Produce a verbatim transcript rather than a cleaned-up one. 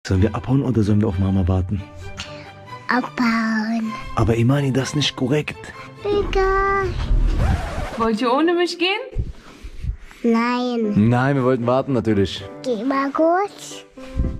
Sollen wir abhauen oder sollen wir auf Mama warten? Abbauen. Aber Imani, das ist nicht korrekt. Egal. Wollt ihr ohne mich gehen? Nein. Nein, wir wollten warten natürlich. Geh mal kurz.